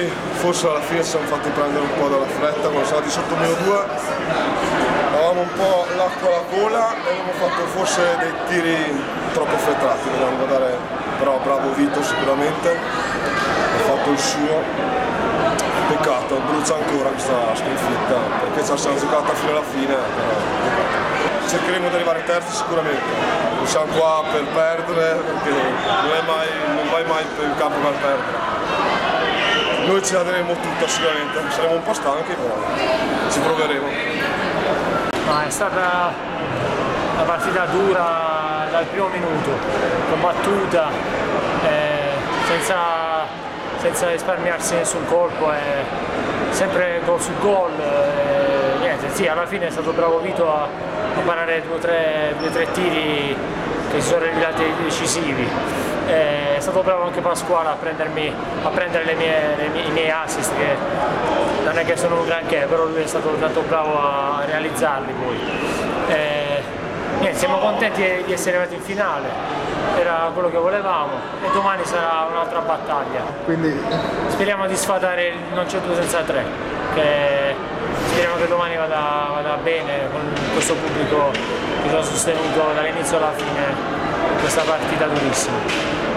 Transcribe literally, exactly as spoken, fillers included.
Forse alla fine ci siamo fatti prendere un po' dalla fretta, quando siamo andati sotto meno due avevamo un po' l'acqua alla gola e abbiamo fatto forse dei tiri troppo affrettati, dobbiamo guardare, però bravo Vito sicuramente, ha fatto il suo. Peccato, brucia ancora questa sconfitta, perché ce la siamo giocata fino alla fine, però cercheremo di arrivare terzi sicuramente, non siamo qua per perdere, perché non, è mai, non vai mai in campo per perdere. Noi ce la daremo tutta sicuramente, saremo un po' stanchi, però ci proveremo. Ma è stata una partita dura dal primo minuto, combattuta, eh, senza... senza risparmiarsi nessun colpo, e sempre gol su gol, e niente, sì, alla fine è stato bravo Vito a, a parare due o tre, due, tre tiri che si sono rivelati decisivi, e è stato bravo anche Pasquale a, prendermi, a prendere le mie, le mie, i miei assist, che non è che sono un granché, però lui è stato tanto bravo a realizzarli poi. E, niente, siamo contenti di essere arrivati in finale. Era quello che volevamo e domani sarà un'altra battaglia. Quindi speriamo di sfatare il non c'è due senza tre, che speriamo che domani vada, vada bene con questo pubblico che ci ha sostenuto dall'inizio alla fine in questa partita durissima.